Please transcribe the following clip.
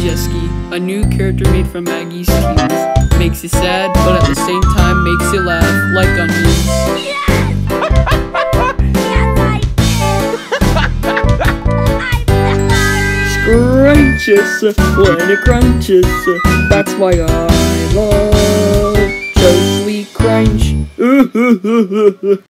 Jesky, a new character made from Maggie's tears. Makes you sad, but at the same time makes you laugh like onions. Yes! Yes, I did! I'm sorry! Scrunches when it crunches. That's why I love Joe Sweet Crunch.